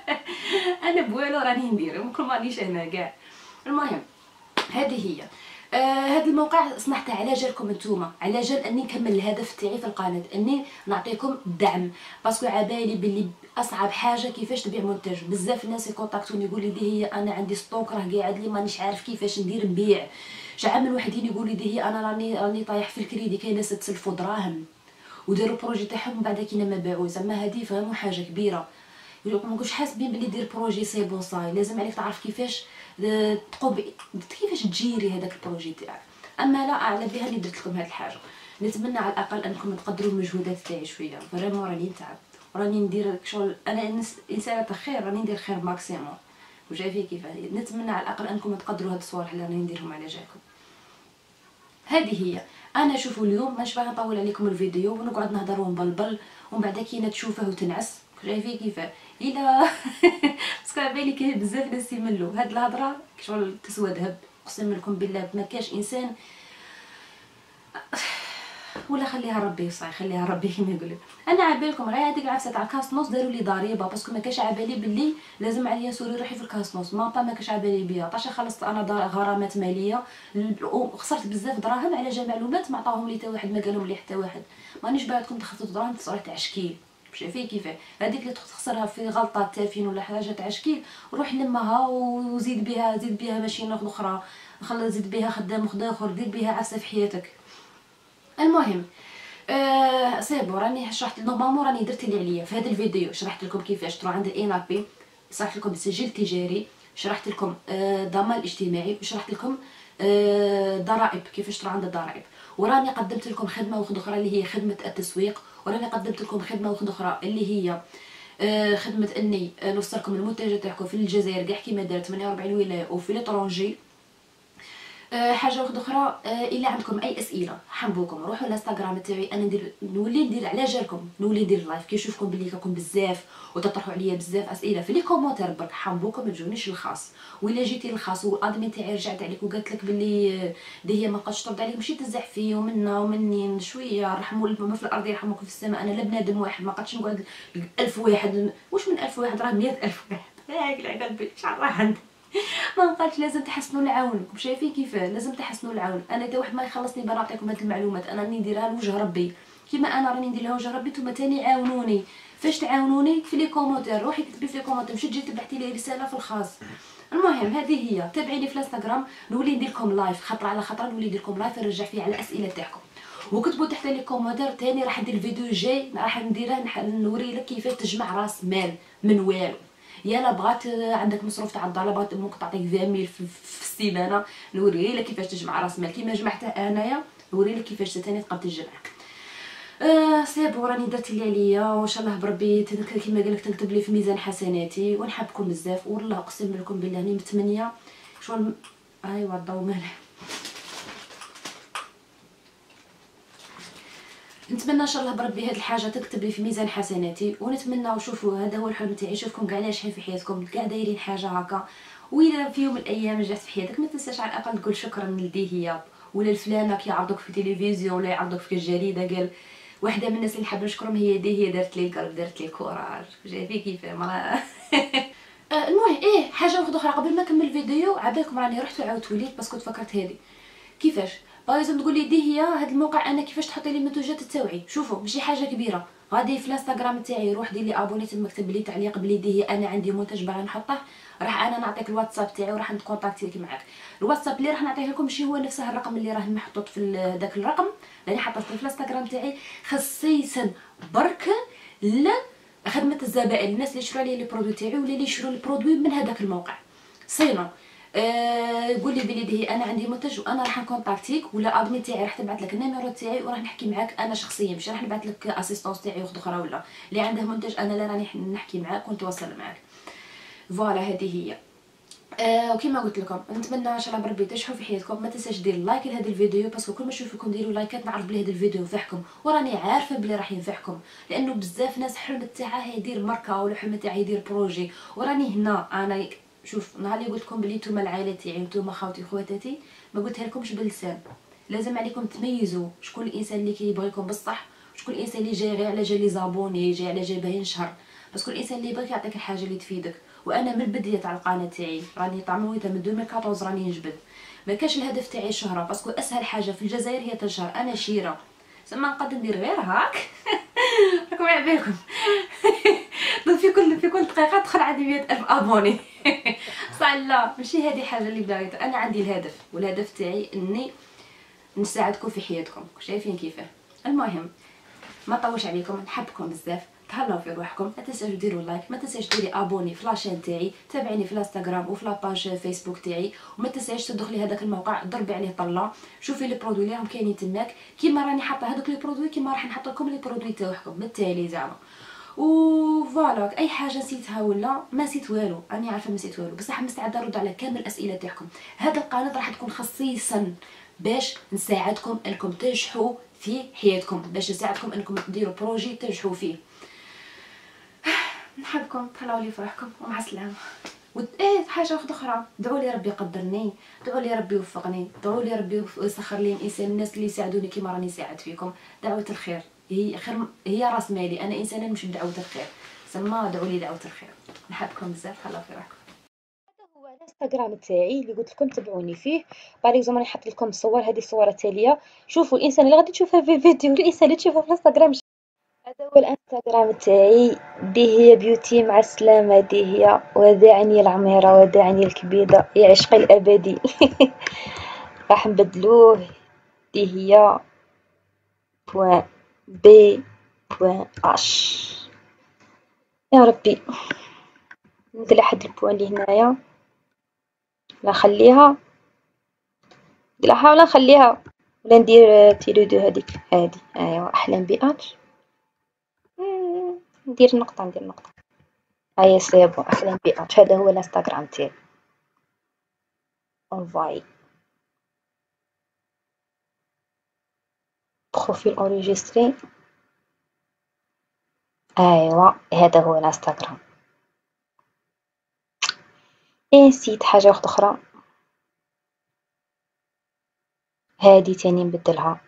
انا بوالو راني ندير ممكن مانيش هنا كاع. المهم هذه هي. هذا الموقع صنعته على جالكم نتوما، على جال اني نكمل الهدف تاعي في القناه، اني نعطيكم الدعم. باسكو عبالي باللي اصعب حاجه كيفاش تبيع منتج. بزاف الناس يكونتاكتوني يقول لي دي هي انا عندي ستوك راه قاعد لي مانيش عارف كيفاش ندير نبيع. شحال من واحد يقول لي دي هي انا راني طايح في الكريدي، كاين ناس تسلفوا دراهم وداروا بروجي تاعهم من بعد كينا ما باعوه. زعما هذه فريمون حاجه كبيره. ما نكونش حاسبين بلي دير بروجي سي بون صاي، لازم عليك تعرف كيفاش تقوم كيفاش تجيري هذاك البروجي تاعك. اما لا على بها اللي درت لكم هذه الحاجه. نتمنى على الاقل انكم تقدروا المجهودات تاعي شويه. فريمون راني نتعب وراني ندير شغل، انا انسانه خير، راني ندير خير ماكسيموم. وشايفين كيف. نتمنى على الاقل انكم تقدروا هاد الصوالح اللي راني نديرهم على جالكم. هذه هي. انا شوفوا اليوم مانيش باغا نطول عليكم الفيديو ونقعد نهضر ونبلبل ومن بعد كي تشوفه وتنعس. شايفين كيفاه. الى باسكو بالي كاين بزاف ناس يملوا هاد الهضره شغل تسوى ذهب. اقسم لكم بالله ما كاش انسان ولا خليها ربي صاي، خليها ربي كيما يقول. انا عبالكم راهي هذيك العفسه تاع كاسنوس داروا لي ضريبه باسكو ما كاش عبالي باللي لازم عليا سوري روحي في الكاسنوس. ما كاش عبالي بيها طاش خلصت انا غرامات ماليه وخسرت بزاف دراهم على جال معلومات ما عطاوهم لي حتى واحد، ما قالهم لي حتى واحد. مانيش باغيتكم تخسروا دراهم تصريح تاع شكيل. شايفين كيفاه. هذيك اللي تخسرها في غلطه تافين ولا حاجه تاع شكيل روح لمها وزيد بها، زيد بها ماشينه اخرى، زيد بها خدام اخر، دير بها عفسه في حياتك. المهم سيبو راني شرحت نورمالمون راني درت اللي عليا في هذا الفيديو. شرحت لكم كيفاش تروح عند الانابي، شرحت لكم السجل التجاري، شرحت لكم الضمان الاجتماعي، وشرحت لكم ضرائب كيفاش تروح عند الضرائب. وراني قدمت لكم خدمه واحده اخرى اللي هي خدمه التسويق، وراني قدمت لكم خدمه واحده اخرى اللي هي خدمه اني نوصلكم المنتجات تاعكم في الجزائر كاع كيما دارت 48 ولايه وفي لترونجي. حاجه واحده اخرى الا عندكم اي اسئله حنبوكم روحوا الانستغرام تاعي، انا نولي ندير على جالكم، نولي ندير لايف كي نشوفكم بلي راكم بزاف وتطرحوا عليا بزاف اسئله في لي كومونتير برك حنبوكم ما تجونيش الخاص. وإلا جيتي الخاص والادمين تاعي رجعت عليك وقالت لك بلي دي هي ما بقاتش ترد عليك مشيت تزعفي ومنا ومنين شويه رحموا ما في الارض يرحموكم في السماء. انا لا بنادم واحد ما بقاتش نقعد 1000 واحد واش من 1000 واحد راه 100,000 واحد هاك العباد شحال راه عندي ما نقالش لازم تحسنوا العون. شايفين كيفاه لازم تحسنوا العون. انا حتى واحد ما يخلصني بنعطيكم هاد المعلومات، انا راني نديرها لوجه ربي كيما انا راني ندير لها وجه ربي. نتوما تاني عاونوني. فاش تعاونوني في لي كومونتير روحي كتبي في لي كومونتير مشي تجي تبعتي لي رساله في الخاص. المهم هذه هي. تابعيني في الانستغرام نولي ندير لكم لايف خطره على خطره، نولي ندير لكم لايف نرجع فيه على الاسئله تاعكم. وكتبوا تحت لي كومونتير تاني راح ندير الفيديو الجاي راح نديره نوري لك كيفاش تجمع راس مال من والو. يلا بغات عندك مصروف تاع الدار بغات امك تعطيك 20 في السيمانه نوري لك كيفاش تجمع راس مال كيما جمعته انايا، نوري لك كيفاش ثاني تقدر تجمع. صافي راني درت اللي عليا وان شاء الله بربي كيما قالك تكتب لي في ميزان حسناتي ونحبكم بزاف. والله اقسم لكم بالله راني متمنيه شغل ايوا الضو ماله نتمنى ان شاء الله بربي هاد الحاجه تكتب لي في ميزان حسناتي، ونتمنى وشوفوا هذا هو الحلم تاعي، نشوفكم كاع ناجحين في حياتكم، كاع دايرين حاجه هكا. واذا في يوم من الايام نجحت في حياتك ما تنساش على الاقل تقول شكرا لديهيه ولا الفلانه كيعرضوك في التلفزيون ولا يعرضوك في الجريده قال واحده من الناس اللي نحب نشكرهم هي ديهيه، دارت لي القلب، دارت لي كوراج، شايفي كيف مرة. المهم حاجه واحده اخرى قبل ما نكمل الفيديو، عبالكم راني رحت وعاودت وليت باسكو تفكرت هذه كيفاش باغيزون تقول لي دي هي هذا الموقع انا كيفاش تحطي لي المنتوجات تاوعي. شوفوا ماشي حاجه كبيره، غادي في الانستغرام تاعي روح دير لي ابوني تما مكتب لي تعليق بلي دي هي انا عندي منتج باغي نحطه، راح انا نعطيك الواتساب تاعي وراح نكونتاكتيك معاك. الواتساب اللي راح نعطيه لكم ماشي هو نفسه الرقم اللي راه محطوط في داك الرقم اللي حطيته في الانستغرام تاعي خصيصا برك لخدمه الزبائن، الناس اللي يشروا لي لي برودوي تاعي ولا اللي يشروا البرودوي من هذاك الموقع. سينو قول لي بلي دي انا عندي منتج وانا راح نكونتاكتيك، ولا ادمي تاعي راح تبعث لك النيميرو تاعي وراح نحكي معاك انا شخصيا، مش راح نبعث لك اسيستونس تاعي واحده اخرى ولا اللي عنده منتج انا لا راني نحكي معاك ونتواصل معاك. فوالا هذه هي. وكما قلت لكم نتمنى ان شاء الله بربي تنجحوا في حياتكم. ما تنساش دير لايك لهذا الفيديو باسكو كل ما نشوفكم ديروا لايكات نعرف بلي هذا الفيديو ينفعكم، وراني عارفه بلي راح ينفعكم لانه بزاف ناس حلم تاعها يدير ماركه ولا حلم تاعها يدير بروجي، وراني هنا انا شوف نهار اللي قلت لكم بلي نتوما العائله تاعي نتوما خاوتي خواتاتي ما قلتها لكمش باللسان، لازم عليكم تميزوا شكون الانسان اللي كيبغيكم بصح وشكون الانسان اللي جاي غير على جال لي زابوني جاي على جال باه ينشهر، باسكو الانسان اللي يبغيك يعطيك الحاجه اللي تفيدك. وانا من البدايه تاع القناه تاعي راني طعمويته من 2014 راني نجبد، ما كاش الهدف تاعي الشهره باسكو اسهل حاجه في الجزائر هي تنشهر، انا شيره سما نقدر ندير غير هاك راكم على بالكم في كل دقيقه تدخل عندي 100,000 ابوني صح لا ماشي هذه حاجه اللي بغيت، انا عندي الهدف والهدف تاعي اني نساعدكم في حياتكم شايفين كيفاه. المهم ما طولش عليكم، نحبكم بزاف، تهلاو في روحكم، ما تنساوش ديروا لايك، ما تنساوش ديري ابوني في لاشين تاعي، تابعيني في الانستغرام وفي لاباج فيسبوك تاعي، وما تنساوش تدخلي هذاك الموقع ضربي عليه طله شوفي لي برودوي اللي راهم كاينين تماك كيما راني حاطه هذوك لي برودوي كيما راح نحط لكم لي برودوي تاعكم بالتالي زعما. وفوالا اي حاجه نسيتها ولا ما نسيت والو راني عارفه ما نسيت والو، بصح مستعده نرد على كامل الاسئله تاعكم. هذا القناه راح تكون خصيصا باش نساعدكم انكم تنجحوا في حياتكم، باش نساعدكم انكم ديروا بروجي تنجحوا فيه. نحبكم تهلاو لي فرحكم ومع السلامه. حاجه واحده اخرى، دعوا لي ربي يقدرني، دعوا لي ربي يوفقني، دعوا لي ربي يسخر لي انسان الناس اللي يساعدوني كيما راني ساعد فيكم. دعوه الخير هي خير، هي راس مالي، انا انسانه مش بدعوه الخير، سما دعوا لي دعوه الخير. نحبكم بزاف تهلاو في روحكم. هو الانستغرام تاعي اللي قلت لكم تبعوني فيه. باريكزومبل راني حاط لكم الصور، هذه الصوره التاليه. شوفوا الانسان اللي غادي تشوفها في الفيديو الانسان اللي تشوفه في الانستغرام. هذا هو الانستغرام تاعي، دي هي بيوتي. مع السلامه دي هي، وداعني العميره وداعني الكبيده يا عشقي الابدي. راح نبدلوه دي هي بوان بي بوان اش. يا ربي ندير واحد البوان اللي هنايا، لا نخليها نديرها ولا نخليها ولا ندير تيرو دو هذيك هادي. ايوا احلام بيئات. ندير نقطه هيا سي بون. احلام بيئات هذا هو الانستغرام تاعي. انفاي بروفيل اونجستري. ايوا هذا هو الانستغرام. نسيت حاجه واحده اخرى، هادي تاني نبدلها.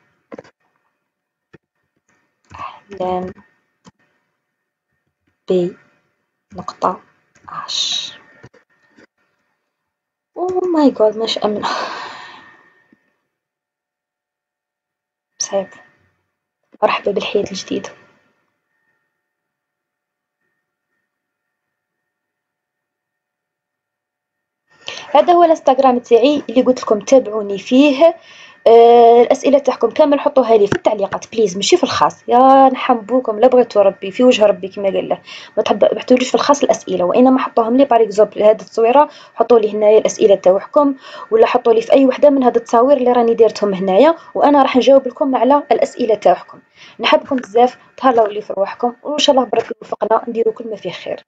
احلام بي نقطه اش. او ماي جاد مش امن. صعيب. مرحبا بالحياة الجديدة. هذا هو الانستغرام تاعي اللي قلت لكم تابعوني فيه. الاسئله تاعكم كامل حطوها لي في التعليقات بليز، ماشي في الخاص. يا نحبوكم لا بغيتو ربي في وجه ربي كما قال له، ما تحطوليش في الخاص الاسئله، وانما حطوهم لي بار اكزومبل هذه التصويره حطوا لي هنايا الاسئله تاعكم، ولا حطوا لي في اي وحده من هذه التصاوير اللي راني ديرتهم هنايا، وانا راح نجاوب لكم على الاسئله تاعكم. نحبكم بزاف، تهلاو لي في روحكم، وان شاء الله بربي يوفقنا نديروا كل ما فيه خير.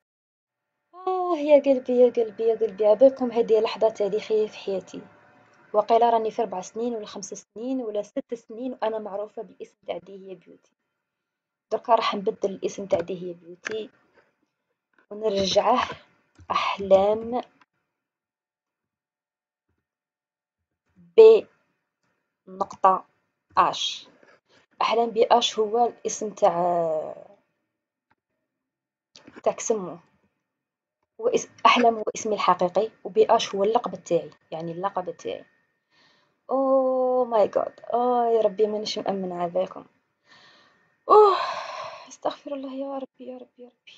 يا قلبي يا قلبي يا قلبي، عبالكم هذه لحظة تاريخية في حياتي. وقيلا راني في 4 سنين ولا 5 سنين ولا 6 سنين وأنا معروفة بالاسم تاع ديهية بيوتي. دركا راح نبدل الاسم تاع ديهية بيوتي ونرجعه أحلام ب نقطة اش. أحلام بأش هو الاسم تاع كسمو. هو أحلام هو اسمي الحقيقي، وبأش هو اللقب تاعي، يعني اللقب تاعي. اوه ماي جاد، يا ربي مانيش مأمنة عليكم. اوه استغفر الله يا ربي يا ربي يا ربي.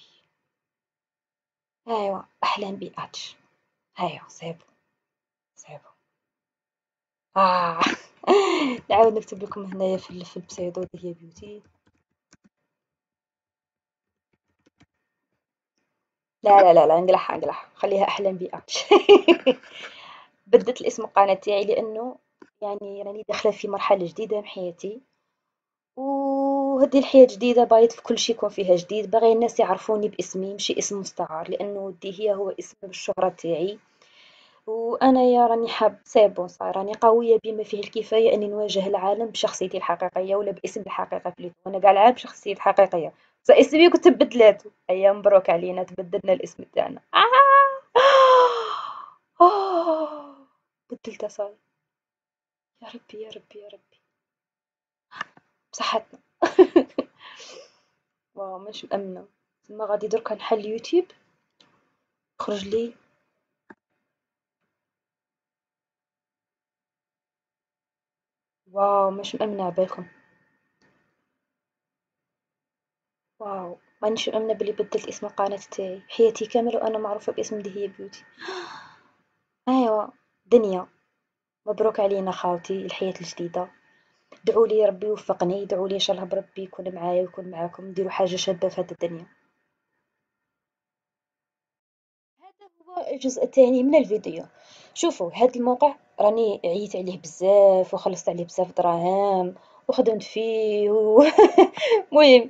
ايوا أحلام بأش. ايوا صعيبو صعيبو. آه نعاود نكتب لكم هنايا في البسيدو ديال بيوتي. لا نقلعها خليها أحلام بأش. بدلت الاسم القناة تاعي لأنه يعني راني داخلة في مرحلة جديدة من حياتي، وهذه الحياة جديدة باغيت في كل شيء يكون فيها جديد، باغي الناس يعرفوني باسمي ماشي اسم مستعار، لأنه دي هو اسم الشهرة تاعي. وأنا يا راني حاب سي صار راني قوية بما فيه الكفاية أني نواجه العالم بشخصيتي الحقيقية ولا باسمي الحقيقي بليتو. أنا قاع العام بشخصيتي الحقيقية، بصح اسمي كنت بدلاتو. أيا مبروك علينا تبدلنا الاسم تاعنا. بدلته صاي. يا ربي يا ربي يا ربي بصحتنا. واو مش مأمنة. تما غادي دركا نحل يوتيوب يخرج لي. واو مش مأمنة عبالكم. واو مانيش مأمنة بلي بدلت اسم القناة تاعي حياتي كاملة وأنا معروفة باسم دهية بيوتي. أيوا دنيا مبروك علينا خاوتي الحياة الجديدة. دعوا لي ربي يوفقني، دعوا لي إن شاء الله بربي يكون معايا ويكون معاكم نديروا حاجة شابة في هذه الدنيا. هذا هو الجزء الثاني من الفيديو. شوفوا هذا الموقع راني عييت عليه بزاف وخلصت عليه بزاف دراهم وخدمت فيه المهم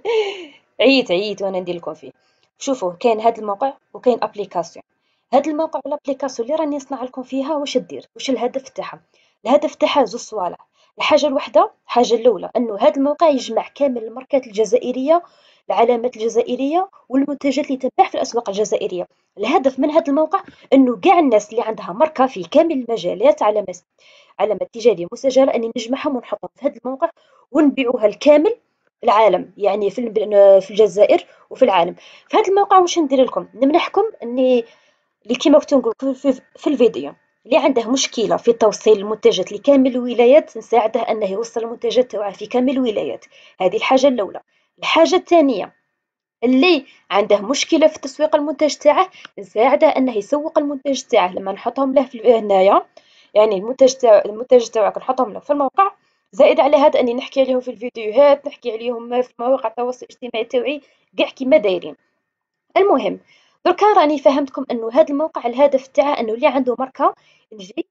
عييت وانا ندير لكم فيه. شوفوا كاين هذا الموقع وكاين ابليكاسيون. هذا الموقع والابليكاسيون اللي راني نصنع لكم فيها واش دير، واش الهدف تاعها؟ الهدف تاعها زوج صوالح. الحاجه الوحده، الحاجه الاولى انه هذا الموقع يجمع كامل الماركات الجزائريه، العلامات الجزائريه والمنتجات اللي تنباع في الاسواق الجزائريه. الهدف من هذا الموقع انه كاع الناس اللي عندها ماركه في كامل المجالات علامات تجاريه مسجله اني نجمعهم ونحطهم في هذا الموقع ونبيعوها لكامل العالم، يعني في الجزائر وفي العالم. في هذا الموقع واش ندير لكم؟ نمنحكم اني اللي كيما كنت نقول لكم في الفيديو، اللي عنده مشكله في توصيل المنتجات لكامل الولايات نساعده انه يوصل المنتجات تاعه في كامل الولايات. هذه الحاجه الاولى. الحاجه الثانيه، اللي عنده مشكله في تسويق المنتج تاعه نساعده انه يسوق المنتج تاعه لما نحطهم له في هنايا. يعني المنتج تاعك نحطهم له في الموقع، زائد على هذا اني نحكي عليهم في الفيديوهات، نحكي عليهم في مواقع التواصل الاجتماعي تاوعي كاع كيما دايرين. المهم دركا راني فهمتكم انه هذا الموقع الهدف تاعه انه اللي عنده ماركه نجي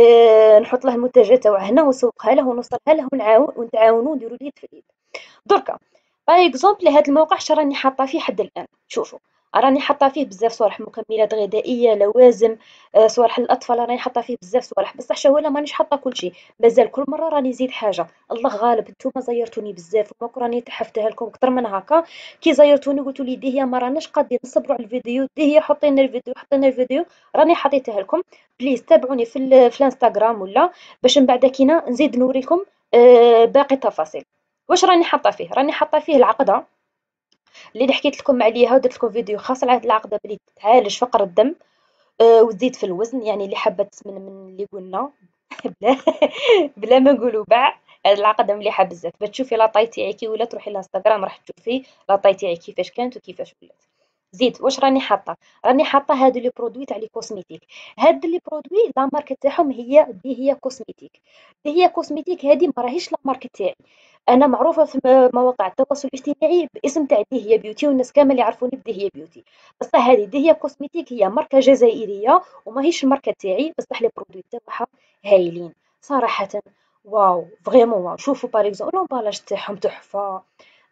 نحط له المنتجات تاعه هنا ونسوقها له ونوصلها له ونتعاونوا نديروا اليد في اليد. دركا باغ اكزومبل هذا الموقع اش راني حاطه فيه حد الان. شوفوا راني حاطه فيه بزاف صوالح، مكملات غذائيه، لوازم، صوالح للاطفال، راني حاطه فيه بزاف صوالح، بصح شويه مانيش حاطه كل شيء، مازال كل مره راني نزيد حاجه. الله غالب نتوما زيرتوني بزاف وماك راني تحفتها لكم اكثر من هكا. كي زيرتوني قلتوا لي دي هي ما راناش قادين نصبروا على الفيديو، دي هي حطينا الفيديو راني حطيتها لكم. بليز تابعوني في الانستغرام ولا باش من بعد كينا نزيد نوريكم باقي التفاصيل. واش راني حاطه فيه؟ راني حاطه فيه العقده اللي حكيت لكم عليها ودرت لكم فيديو خاص على هاد العقده بلي تعالج فقر الدم وتزيد في الوزن، يعني اللي حابه من اللي قلنا بلا بلا ما نقولوا باع. هاد العقده مليحه بزاف باش تشوفي لاطاي تاعي كي ولات، تروحي للانستغرام راح تشوفي لاطاي تاعي كيفاش كانت وكيفاش ولات. زيد واش راني حاطه؟ راني حاطه هادو لي برودوي تاع لي كوزميتيك. هاد لي برودوي لا مارك تاعهم هي كوزميتيك. هي كوزميتيك هادي ما راهيش لا مارك تاعي. انا معروفه في مواقع التواصل الاجتماعي باسم تاع دي هي بيوتي والناس كامل يعرفوني بدي هي بيوتي. بصح هذه دي هي كوزميتيك هي ماركه جزائريه وماهيش الماركه تاعي، بصح لي برودوي تاعها هايلين صراحه. واو فريمون واو. شوفوا باغ اكزومبل لومبالاج تاعهم تحفه.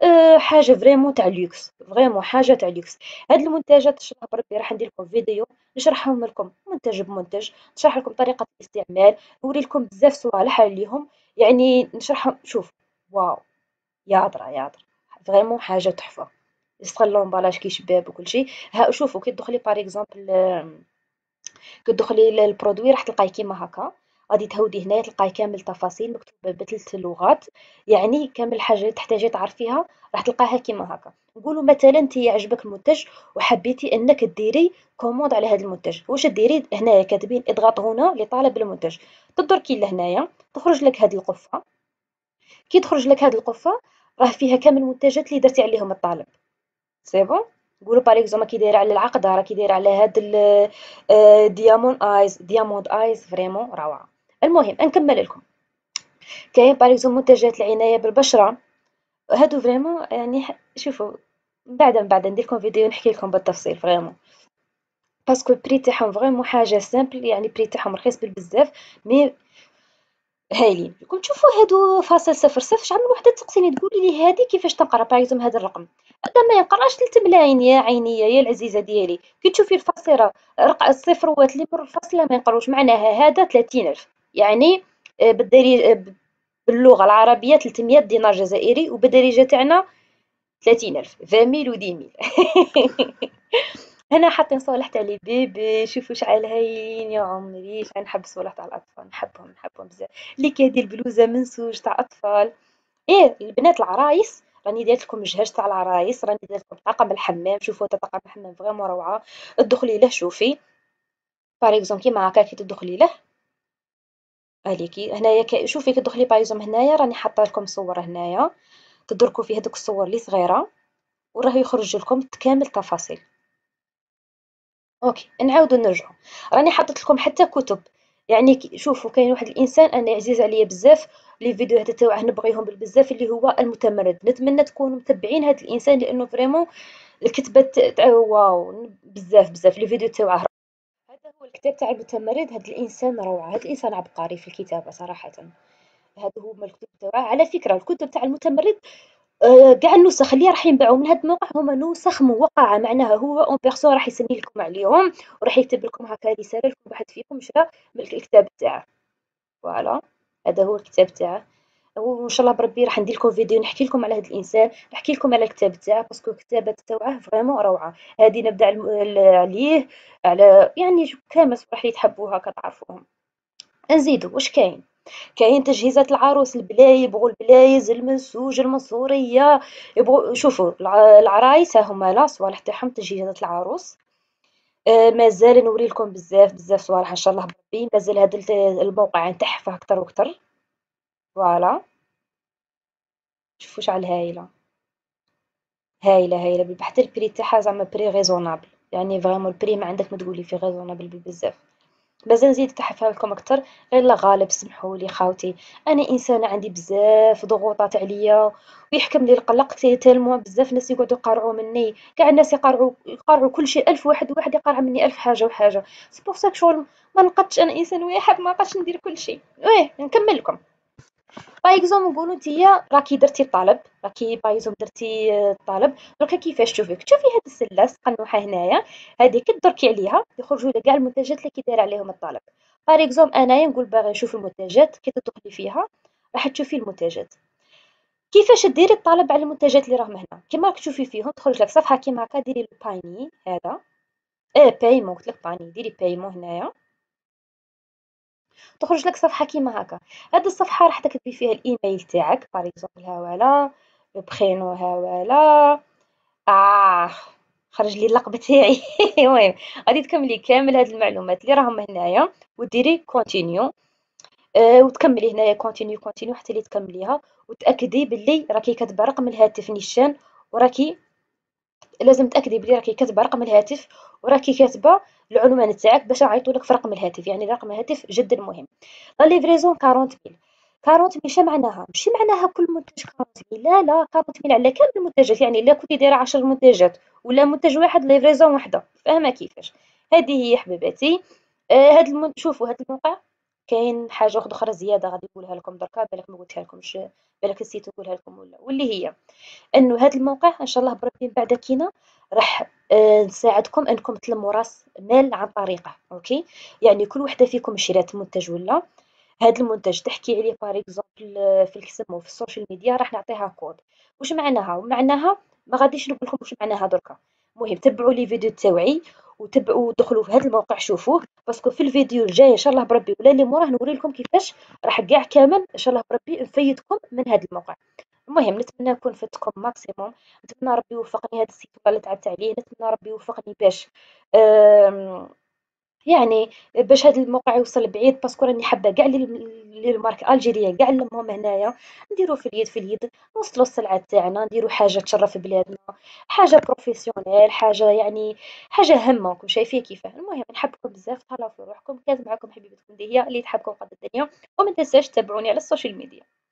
حاجه فريمون تاع لوكس، فريمون حاجه تاع لوكس. هاد المنتجات نشرح بربي راح ندير لكم فيديو نشرحهم لكم منتج بمنتج، نشرح لكم طريقه الاستعمال، نوري لكم بزاف صوالح عليهم، يعني نشرحهم. شوف، واو، ياضره ياضره، فريمون حاجه تحفه، يستغل لومبالاج كي شباب وكل شيء. ها شوفوا كي تدخلي باغ اكزومبل، كي تدخلي للبرودوي راح تلقاي كيما هكا، غادي تهودي هنايا تلقاي كامل التفاصيل مكتوبة ب3 لغات، يعني كامل الحاجة اللي تحتاجي تعرفيها راح تلقاها كيما هكا. نقولوا مثلا انت يعجبك المنتج وحبيتي انك ديري كوموند على هذا المنتج، واش ديري؟ هنايا كاتبين اضغط هنا لطلب المنتج، تدركي لهنايا تخرج لك هذه القفة. كي تخرج لك هذه القفة راه فيها كامل المنتجات اللي درتي عليهم الطلب. سي بون. نقولوا باغ اكزومبل كي دايره على العقده، راه كي دايره على هاد دياموند ايز فريمون روعه. المهم نكمل لكم. كاين باغ اكزومبل منتجات العنايه بالبشره، هادو فريمون يعني شوفوا، من بعد ندير لكم فيديو نحكي لكم بالتفصيل فريمون، باسكو بري تاعهم فريمون حاجه سامبل، يعني بري تاعهم رخيص بزاف، مي هايلين. كون تشوفوا هادو فاصل صفر صفر، شحال من وحده تسقسيني تقولي لي هادي كيفاش تنقرا باغ اكزومبل هذا الرقم، هذا ما ينقراش 3 ملايين يا عيني يا العزيزه ديالي. كي تشوفي الفاصله الصفروات اللي من الفاصله ما ينقروش، معناها هذا 30,000، يعني بالدارجه باللغه العربيه 300 دينار جزائري، وبالدارجه تاعنا 30,000 20,000 و 10,000. هنا حاطين صوالح تاع لي بيبي، شوفوا شحال هايلين يا عمري، شحال نحب الصوالح تاع الأطفال، نحبهم بزاف. اللي كيدير بلوزة منسوج تاع أطفال. إيه البنات العرايس، راني دايرت لكم جهاز تاع العرايس، راني دايرت لكم طاقم الحمام، شوفوا طاقم الحمام فريمون روعة. ادخلي له شوفي، باغ اكزومبل كيما هكا كي تدخلي له، عليكي هنايا شوفي كي تدخلي باغ اكزومبل هنايا راني حاطه لكم صور هنايا، تدركوا في هذوك الصور اللي صغيرة وراه يخرج لكم كامل التفاصيل. اوكي نعاودو نرجعو، راني حطيت لكم حتى كتب، يعني شوفوا كاين واحد الانسان انا عزيز عليا بزاف، لي فيديوهات تاعه نبغيهم بزاف، اللي هو المتمرد. نتمنى تكونوا متبعين هذا الانسان لانه فريمون الكتابات تاعو واو، بزاف لي فيديو تاعه. هذا هو الكتاب تاع المتمرد، هذا الانسان روعه، هذا الانسان عبقري في الكتابه صراحه. هذا هو الكتب تاعه. على فكره الكتب تاع المتمرد كاع النسخ اللي راح ينباعوا من هذا الموقع هما نسخ موقعة، معناها هو اون بيرسون راح يسني لكم عليهم، وراح يكتب لكم هكا رسالة لكل واحد فيكم شرا من الكتاب تاعه. فوالا هذا هو الكتاب تاعه، وان شاء الله بربي راح ندير لكم فيديو نحكي لكم على هذا الانسان، نحكي لكم على الكتاب تاعه، باسكو الكتابة تاعه فريمون روعة. هذه نبدا عليه على يعني كامل راح يتحبوها كتعرفوهم. نزيدو واش كاين؟ كاين تجهيزات العروس، البلاي يبغوا البلايز المنسوج المنصورية، يبغوا شوفوا العرايس ها هما لا صوالح تاعهم تجهيزات العروس. مازال نوري لكم بزاف صوالح ان شاء الله بربي، مازال هذا الموقع نتحفه اكثر واكثر. فوالا شوفوا شحال هايله، هايله حتى البري تاعها زعما بري ريزونابل، يعني فريمون البري ما عندك ما تقولي فيه ريزونابل بزاف. مازال نزيد نتحفها لكم اكثر، غير لا غالب سمحوا لي خاوتي، انا انسانه عندي بزاف ضغوطات عليا ويحكم لي القلق تالمو، بزاف ناس يقعدوا يقارعوا مني، كاع الناس يقارعوا كل شيء، الف واحد يقارع مني الف حاجه وحاجه. سي بور ساك شغل ما نقدش، انا انسان واحد ما نقدش ندير كل شيء. ويه نكمل لكم. باغ اكزومبل نقولوا نتيا راكي درتي الطلب، راكي باغ اكزومبل درتي الطلب، دركا كيفاش تشوفي هاد السله قنوحه هنايا، هذيك تدركي عليها يخرجوا لك كاع المنتجات اللي كي داير عليهم الطلب. باغ اكزومبل انايا نقول باغي نشوف المنتجات، كي تدخلي فيها راح تشوفي المنتجات. كيفاش ديري الطلب على المنتجات اللي راهم هنا؟ كيما راك تشوفي فيهم تخرج لك صفحه كيما هكا، ديري البايني هذا، بايمون، قلت لك باني، ديري بايمون هنايا، تخرج لك صفحة كيما هكا. هاد الصفحة راح تكتبي فيها الإيميل تاعك باغ إكزومبل هاولا، البخينو هاولا، آه خرج لي اللقب تاعي. المهم غادي تكملي كامل هاد المعلومات اللي راهم هنايا وديري كونتينيو، وتكملي هنايا كونتينيو حتى اللي تكمليها، وتأكدي باللي راكي كاتبة رقم الهاتف نيشان، وراكي لازم تأكدي بلي راكي كاتبة رقم الهاتف، وراكي كاتبة العنوان تاعك باش يعيطولك في رقم الهاتف، يعني رقم الهاتف جدا مهم. لا ليفريزون 40,000. 40,000 شنو معناها؟ ماشي معناها كل منتج 40,000، لا 40,000 على كامل المنتجات، يعني إلا كنتي دايرة 10 منتجات ولا منتج واحد ليفريزون وحدة، فاهمة كيفاش؟ هذه هي حبيباتي. شوفوا هذا الموقع كاين حاجة واحدة أخرى زيادة غادي نقولها لكم دركا، بالك ما قلتها لكمش، بالك نسيت نقولها لكم ولا، واللي هي انه هذا الموقع ان شاء الله بربي من بعد كينا راح نساعدكم انكم تلموا راس مال عن طريقه. اوكي، يعني كل وحده فيكم شرات منتج ولا هذا المنتج تحكي عليه بار اكزومبل في الكسمو في السوشيال ميديا، راح نعطيها كود. واش معناها؟ ومعناها ما غاديش نقول لكم واش معناها دركا. المهم تبعوا لي فيديو تاوعي وتبعوا دخلوا في هذا الموقع شوفوه، باسكو في الفيديو الجاي ان شاء الله بربي ولا اللي موراه نوري لكم كيفاش راح كاع كامل ان شاء الله بربي نفيدكم من هذا الموقع. المهم نتمنى نكون فدتكم ماكسيموم، نتمنى ربي يوفقني هذا السيت اللي تعبت عليه، نتمنى ربي يوفقني باش آمم، يعني باش هذا الموقع يوصل بعيد، باسكو راني حابة كاع لي المارك الجيريا كاع نلمهم هنايا، نديرو في اليد في اليد، نوصلوا السلعة تاعنا، نديرو حاجة تشرف بلادنا، حاجة بروفيسيونيل، حاجة يعني حاجة هامة، راكم شايفين كيفاه. المهم نحبكم بزاف، تهلاو في روحكم، كانت معكم حبيبتكم ديا اللي تحبكم قد الدنيا، وما تنساش تتابعوني على السوشيال ميديا.